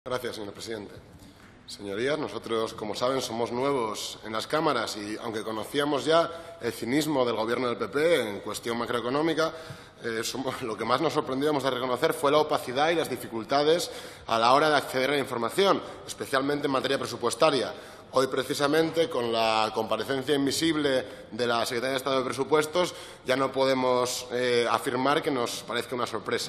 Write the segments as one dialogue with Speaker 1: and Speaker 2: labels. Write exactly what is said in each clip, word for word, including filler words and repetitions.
Speaker 1: Gracias, señor presidente. Señorías, nosotros, como saben, somos nuevos en las cámaras y, aunque conocíamos ya el cinismo del Gobierno del P P en cuestión macroeconómica, eh, somos, lo que más nos sorprendió, hemos de reconocer, fue la opacidad y las dificultades a la hora de acceder a la información, especialmente en materia presupuestaria. Hoy, precisamente, con la comparecencia invisible de la Secretaria de Estado de Presupuestos, ya no podemos eh, afirmar que nos parezca una sorpresa.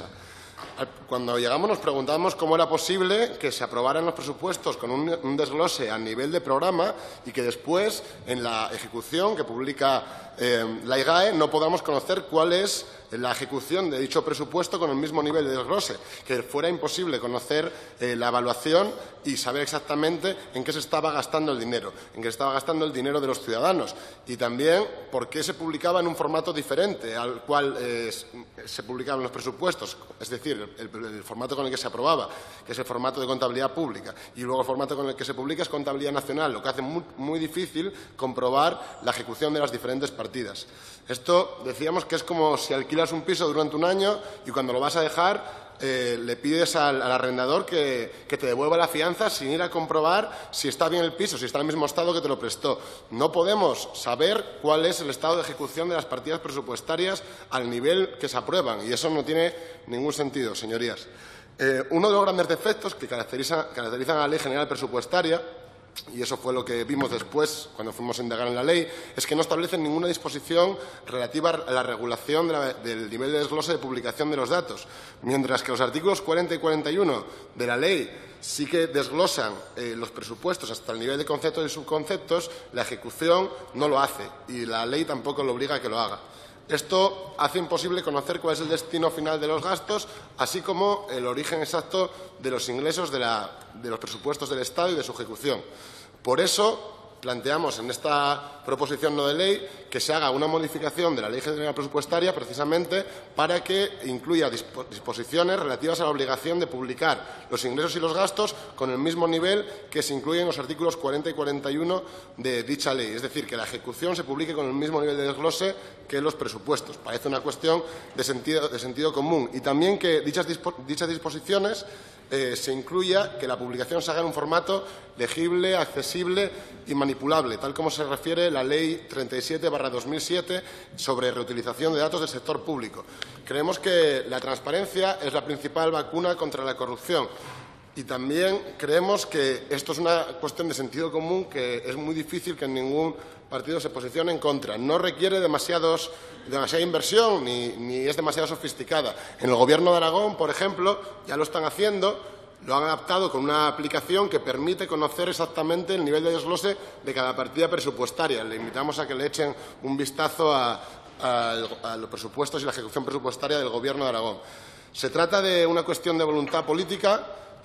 Speaker 1: Cuando llegamos nos preguntábamos cómo era posible que se aprobaran los presupuestos con un, un desglose a nivel de programa y que después, en la ejecución que publica eh, la I G A E, no podamos conocer cuál es la ejecución de dicho presupuesto con el mismo nivel de desglose, que fuera imposible conocer eh, la evaluación y saber exactamente en qué se estaba gastando el dinero, en qué se estaba gastando el dinero de los ciudadanos, y también por qué se publicaba en un formato diferente al cual eh, se publicaban los presupuestos, es decir, el, el, el formato con el que se aprobaba, que es el formato de contabilidad pública, y luego el formato con el que se publica es contabilidad nacional, lo que hace muy, muy difícil comprobar la ejecución de las diferentes partidas. Esto decíamos que es como si alquilas un piso durante un año y cuando lo vas a dejar eh, le pides al, al arrendador que, que te devuelva la fianza sin ir a comprobar si está bien el piso, si está en el mismo estado que te lo prestó. No podemos saber cuál es el estado de ejecución de las partidas presupuestarias al nivel que se aprueban, y eso no tiene ningún sentido, señorías. Eh, uno de los grandes defectos que caracteriza, caracterizan a la Ley General Presupuestaria, y eso fue lo que vimos después cuando fuimos a indagar en la ley, es que no establecen ninguna disposición relativa a la regulación de la, del nivel de desglose de publicación de los datos, mientras que los artículos cuarenta y cuarenta y uno de la ley sí que desglosan eh, los presupuestos hasta el nivel de conceptos y subconceptos. La ejecución no lo hace y la ley tampoco lo obliga a que lo haga. Esto hace imposible conocer cuál es el destino final de los gastos, así como el origen exacto de los ingresos de, la, de los presupuestos del Estado y de su ejecución. Por eso planteamos en esta proposición no de ley que se haga una modificación de la Ley General Presupuestaria precisamente para que incluya disposiciones relativas a la obligación de publicar los ingresos y los gastos con el mismo nivel que se incluye en los artículos cuarenta y cuarenta y uno de dicha ley. Es decir, que la ejecución se publique con el mismo nivel de desglose que los presupuestos. Parece una cuestión de sentido, de sentido común. Y también que dichas, dispo, dichas disposiciones eh, se incluya que la publicación se haga en un formato legible, accesible y manipulable, tal como se refiere la Ley treinta y siete barra dos mil siete sobre reutilización de datos del sector público. Creemos que la transparencia es la principal vacuna contra la corrupción. Y también creemos que esto es una cuestión de sentido común que es muy difícil que ningún partido se posicione en contra. No requiere demasiados, demasiada inversión ni, ni es demasiado sofisticada. En el Gobierno de Aragón, por ejemplo, ya lo están haciendo. Lo han adaptado con una aplicación que permite conocer exactamente el nivel de desglose de cada partida presupuestaria. Le invitamos a que le echen un vistazo a, a, a los presupuestos y la ejecución presupuestaria del Gobierno de Aragón. Se trata de una cuestión de voluntad política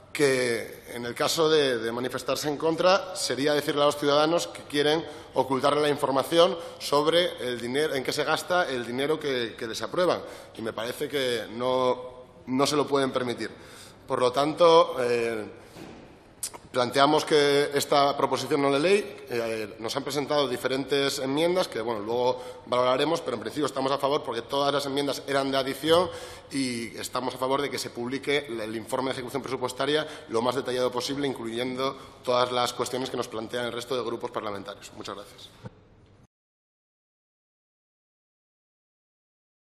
Speaker 1: que, en el caso de, de manifestarse en contra, sería decirle a los ciudadanos que quieren ocultarle la información sobre el dinero, en qué se gasta el dinero que, que les aprueban. Y me parece que no, no se lo pueden permitir. Por lo tanto, eh, planteamos que esta proposición no de ley, eh, nos han presentado diferentes enmiendas que, bueno, luego valoraremos, pero en principio estamos a favor porque todas las enmiendas eran de adición y estamos a favor de que se publique el informe de ejecución presupuestaria lo más detallado posible, incluyendo todas las cuestiones que nos plantean el resto de grupos parlamentarios. Muchas gracias.